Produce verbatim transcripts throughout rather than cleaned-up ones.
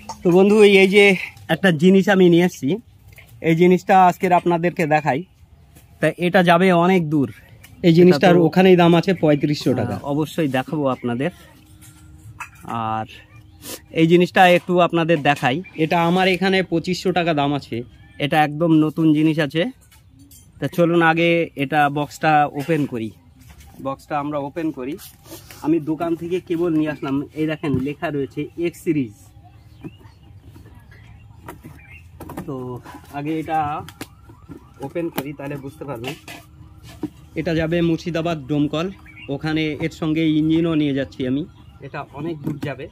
তো বন্ধু এই যে একটা জিনিস আমি নিয়ে এসেছি, এই জিনিসটা আজকের আপনাদেরকে দেখাই। তা এটা যাবে অনেক দূর, এই জিনিসটার ওখানেই দাম আছে পঁয়ত্রিশশো টাকা। অবশ্যই দেখাবো আপনাদের। আর এই জিনিসটা একটু আপনাদের দেখাই, এটা আমার এখানে পঁচিশশো টাকা দাম আছে। এটা একদম নতুন জিনিস আছে। তা চলুন আগে এটা বক্সটা ওপেন করি। বক্সটা আমরা ওপেন করি। আমি দোকান থেকে কেবল নিয়ে আসলাম। এই দেখেন লেখা রয়েছে এক্স সিরিজ। তো আগে এটা ওপেন করি, তাহলে বুঝতে পারবেন। এটা যাবে মুর্শিদাবাদ ডোমকল, ওখানে এর সঙ্গে ইঞ্জিনও নিয়ে যাচ্ছি আমি। এটা অনেক দূর যাবে।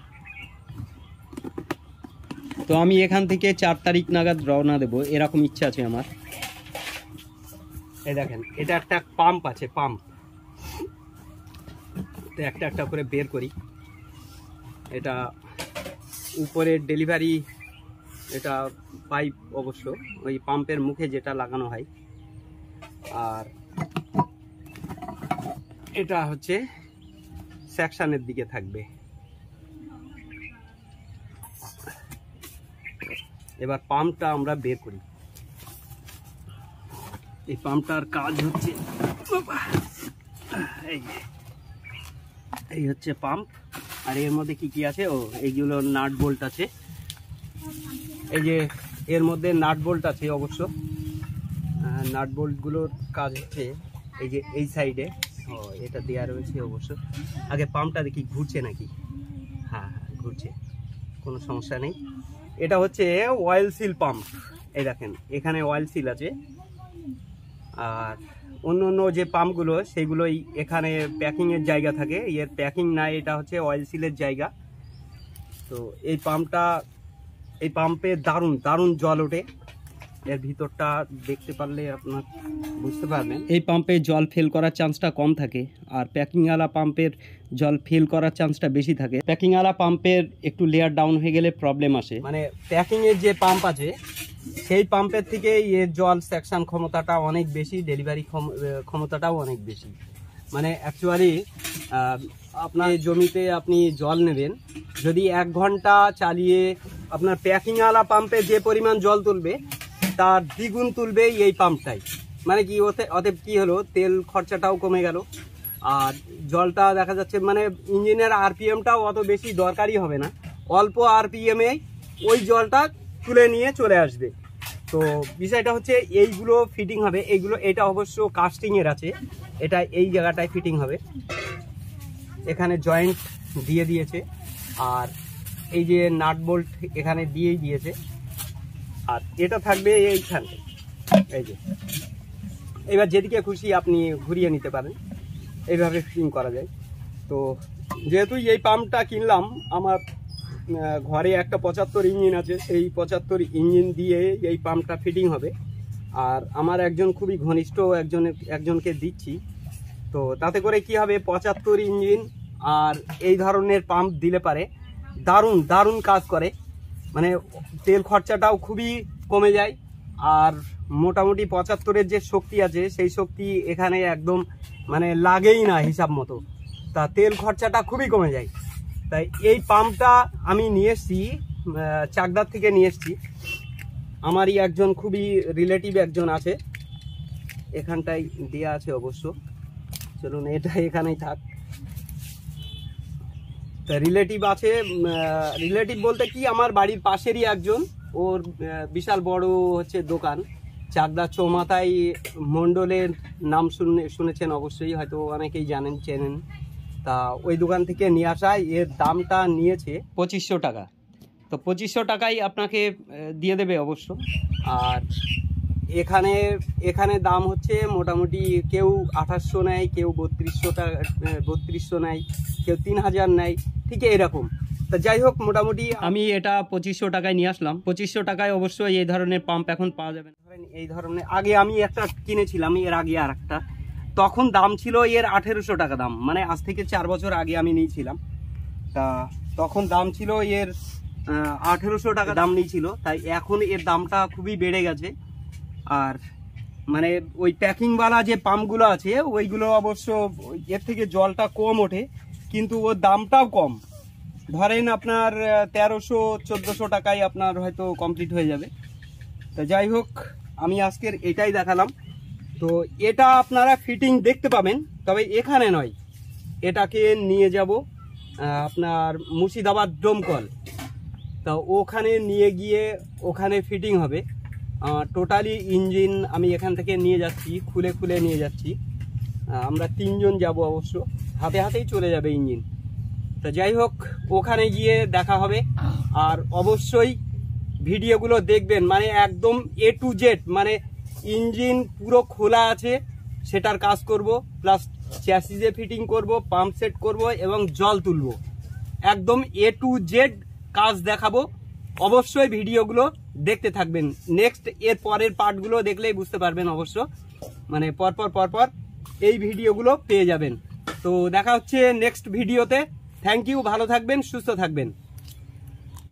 তো আমি এখান থেকে চার তারিখ নাগাদ রওনা দেবো, এরকম ইচ্ছা আছে আমার। এই দেখেন এটা একটা পাম্প আছে, পাম্প। তো একটা একটা করে বের করি। এটা উপরের ডেলিভারি, এটা পাইপ অবশ্য ওই পাম্পের মুখে যেটা লাগানো হয়। আর এটা হচ্ছে সেকশনের দিকে থাকবে। এবার পাম্পটা আমরা বের করি। এই পাম্পটার কাজ হচ্ছে এই এই হচ্ছে পাম্প। আর এর মধ্যে কি কি আছে, ও এইগুলো নাট বোল্ট আছে। এই যে এর মধ্যে নাট বোল্ট আছে অবশ্য। নাট বোল্টগুলোর কাজ হচ্ছে এই যে এই সাইডে, ও এটা দেওয়া রয়েছে অবশ্য। আগে পাম্পটা দেখি ঘুরছে নাকি। হ্যাঁ হ্যাঁ ঘুরছে, কোনো সমস্যা নেই। এটা হচ্ছে অয়েল সিল পাম্প। এই দেখেন এখানে অয়েল সিল আছে। আর অন্য অন্য যে পাম্পগুলো সেগুলোই এখানে প্যাকিংয়ের জায়গা থাকে, এর প্যাকিং নাই, এটা হচ্ছে অয়েল সিলের জায়গা। তো এই পাম্পটা, এই পাম্পে দারুণ দারুণ জল ওঠে। এর ভিতরটা দেখতে পারলে আপনার বুঝতে পারবেন। এই পাম্পে জল ফেল করার চান্সটা কম থাকে, আর প্যাকিংওয়ালা পাম্পের জল ফেল করার চান্সটা বেশি থাকে। প্যাকিংওয়ালা পাম্পের একটু লেয়ার ডাউন হয়ে গেলে প্রবলেম আসে। মানে প্যাকিংয়ের যে পাম্প আছে সেই পাম্পের থেকে এর জল সেকশন ক্ষমতাটা অনেক বেশি, ডেলিভারি ক্ষমতাটাও অনেক বেশি। মানে অ্যাকচুয়ালি আপনার জমিতে আপনি জল নেবেন, যদি এক ঘন্টা চালিয়ে আপনার প্যাকিংওয়ালা পাম্পে যে পরিমাণ জল তুলবে তার দ্বিগুণ তুলবে এই পাম্পটাই। মানে কি ওতে অতএব কি হলো, তেল খরচাটাও কমে গেল। আর জলটা দেখা যাচ্ছে মানে ইঞ্জিনের আরপিএমটাও অত বেশি দরকারই হবে না, অল্প আরপিএমে ওই জলটা তুলে নিয়ে চলে আসবে। তো বিষয়টা হচ্ছে এইগুলো ফিটিং হবে, এইগুলো এটা অবশ্য কাস্টিংয়ের আছে, এটা এই জায়গাটায় ফিটিং হবে। এখানে জয়েন্ট দিয়ে দিয়েছে, আর এই যে নাট বোল্ট এখানে দিয়েই দিয়েছে। আর এটা থাকবে এইখানে, এই যে এবার যেদিকে খুশি আপনি ঘুরিয়ে নিতে পারেন, এইভাবে ফিটিং করা যায়। তো যেহেতু এই পাম্পটা কিনলাম, আমার ঘরে একটা পঁচাত্তর ইঞ্জিন আছে, সেই পঁচাত্তর ইঞ্জিন দিয়ে এই পাম্পটা ফিটিং হবে। আর আমার একজন খুবই ঘনিষ্ঠ একজন একজনকে দিচ্ছি। তো তাতে করে কি হবে, পঁচাত্তর ইঞ্জিন আর এই ধরনের পাম্প দিলে পারে দারুণ দারুণ কাজ করে। মানে তেল খরচাটাও খুবই কমে যায়। আর মোটামুটি পঁচাত্তরের যে শক্তি আছে সেই শক্তি এখানে একদম মানে লাগেই না হিসাব মতো। তা তেল খরচাটা খুবই কমে যায়। তাই এই পাম্পটা আমি নিয়ে এসছি, চাকদার থেকে নিয়ে এসছি। আমারই একজন খুবই রিলেটিভ একজন আছে, এখানটায় দেওয়া আছে অবশ্য। চলুন এটা এখানেই থাক। তা রিলেটিভ আছে, রিলেটিভ বলতে কি আমার বাড়ির পাশেরই একজন, ওর বিশাল বড় হচ্ছে দোকান চাকদা চৌমাথায়। মণ্ডলের নাম শুনে শুনেছেন অবশ্যই, হয়তো অনেকেই জানেন চেনেন। তা ওই দোকান থেকে নিয়ে আসা, এর দামটা নিয়েছে পঁচিশশো টাকা। তো পঁচিশশো টাকাই আপনাকে দিয়ে দেবে অবশ্য। আর এখানে এখানে দাম হচ্ছে মোটামুটি কেউ আঠাশশো নেয়, কেউ বত্রিশশো টাকা বত্রিশশো নেয়, কেউ তিন হাজার নেয়, ঠিক এরকম। তা যাই হোক, মোটামুটি আমি এটা পঁচিশশো টাকায় নিয়ে আসলাম। পঁচিশশো টাকায় অবশ্যই এই ধরনের পাম্প এখন পাওয়া যাবে না। এই ধরনের আগে আমি একটা কিনেছিলাম, এর আগে আর একটা, তখন দাম ছিল এর আঠেরোশো টাকা দাম। মানে আজ থেকে চার বছর আগে আমি নিয়েছিলাম। তা তখন দাম ছিল এর আঠেরোশো টাকা দাম নিয়েছিল। তাই এখন এর দামটা খুবই বেড়ে গেছে। আর মানে ওই প্যাকিংওয়ালা যে পাম্পগুলো আছে ওইগুলো অবশ্য এর থেকে জলটা কম ওঠে, কিন্তু ওর দামটাও কম। ধরেন আপনার তেরোশো চোদ্দোশো টাকায় আপনার হয়তো কমপ্লিট হয়ে যাবে। তো যাই হোক, আমি আজকের এটাই দেখালাম। তো এটা আপনারা ফিটিং দেখতে পাবেন, তবে এখানে নয়, এটাকে নিয়ে যাব আপনার মুর্শিদাবাদ ডোমকল। তা ওখানে নিয়ে গিয়ে ওখানে ফিটিং হবে। টোটালি ইঞ্জিন আমি এখান থেকে নিয়ে যাচ্ছি, খুলে খুলে নিয়ে যাচ্ছি। আমরা তিনজন যাব, অবশ্য হাতে হাতেই চলে যাবে ইঞ্জিন। তো যাই হোক, ওখানে গিয়ে দেখা হবে। আর অবশ্যই ভিডিওগুলো দেখবেন, মানে একদম এ টু জেড, মানে ইঞ্জিন পুরো খোলা আছে সেটার কাজ করব, প্লাস চ্যাসিসে ফিটিং করব, পাম্প সেট করব এবং জল তুলব। একদম এ টু জেড কাজ দেখাবো। অবশ্যই ভিডিওগুলো দেখতে থাকবেন। নেক্সট এর পরের পার্টগুলো দেখলেই বুঝতে পারবেন, অবশ্য মানে পরপর পরপর এই ভিডিওগুলো পেয়ে যাবেন। তো দেখা হচ্ছে নেক্সট ভিডিওতে। থ্যাংক ইউ, ভালো থাকবেন, সুস্থ থাকবেন।